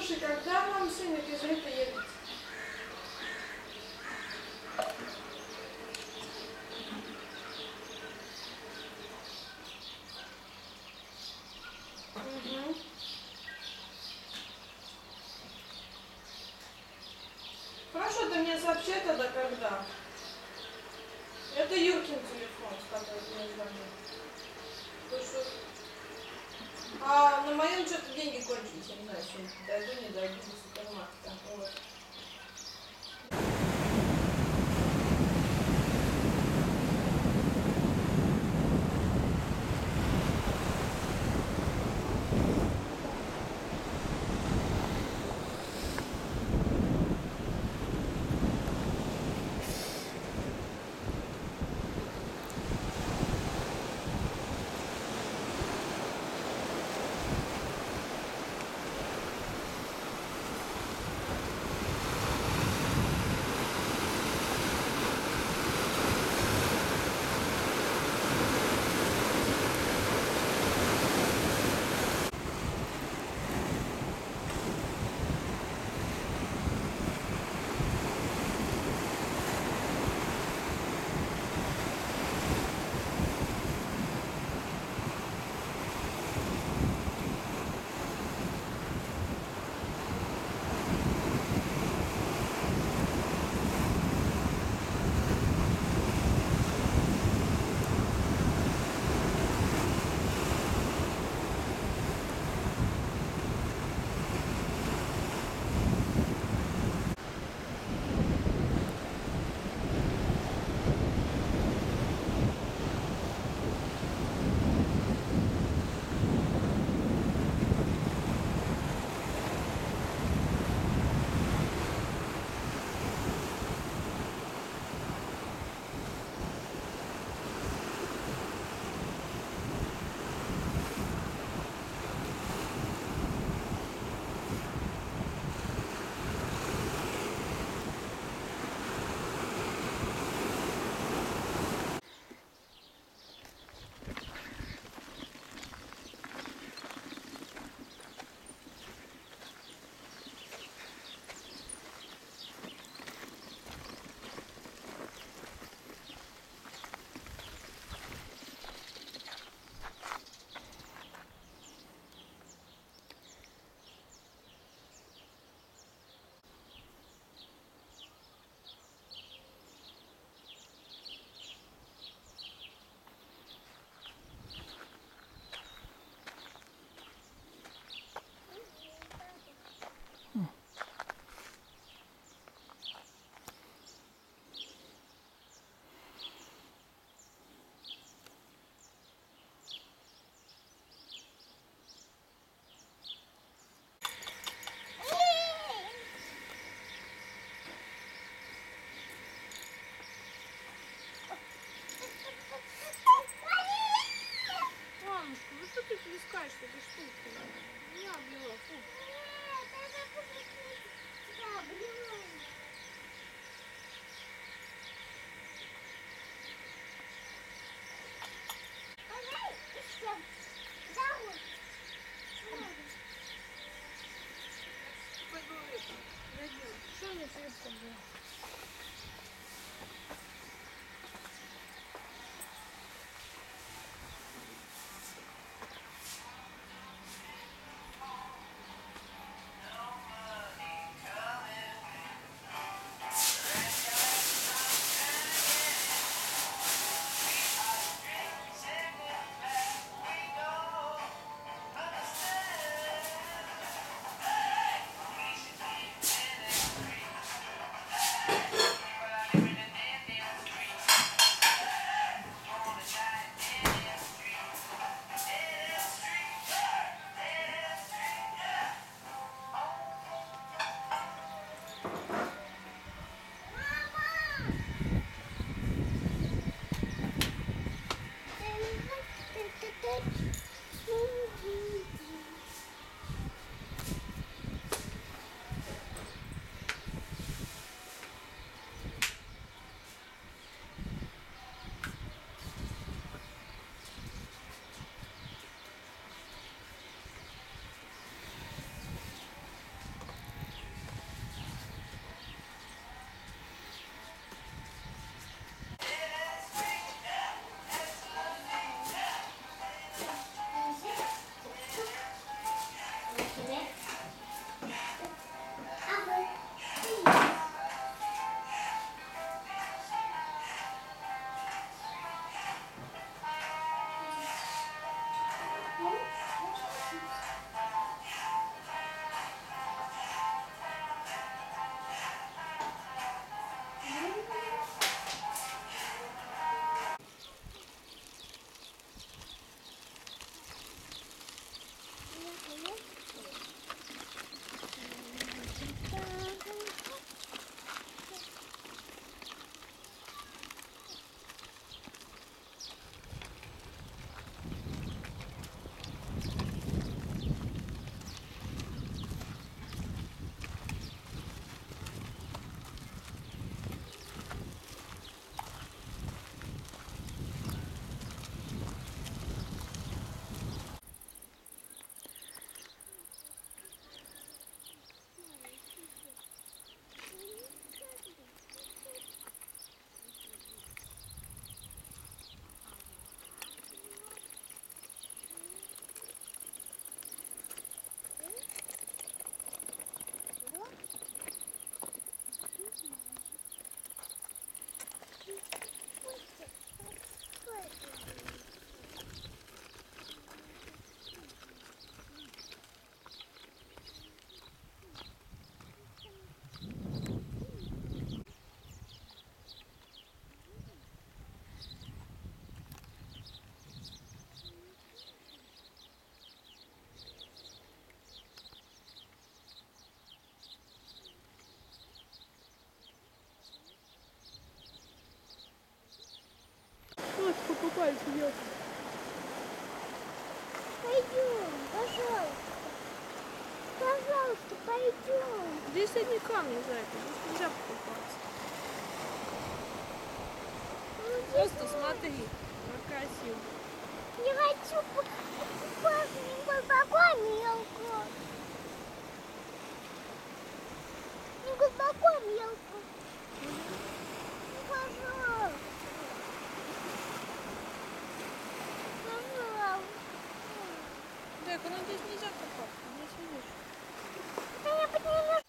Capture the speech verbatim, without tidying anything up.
Слушай, когда нам сын из это едет? Угу. Хорошо, ты мне сообщи тогда, когда. Это Юркин телефон, с которым я звоню. Что... А на моем что-то деньги кончились, я не знаю, сегодня дойду, не дойду до супермаркета. Вот. Что ты плескаешь этой штукой? Не облила, фу. Что мне цветка было? Вот, покупайте, ёпта. Пойдем, пожалуйста. Пожалуйста, пойдем. Здесь одни камни, зайка, здесь нельзя покупаться. Просто смотри, как красиво. Я хочу покупать глубоко мелко. Не глубоко мелко. Пожалуйста. Пожалуйста. Зайка, ну здесь нельзя купаться, здесь видишь. Да я бы не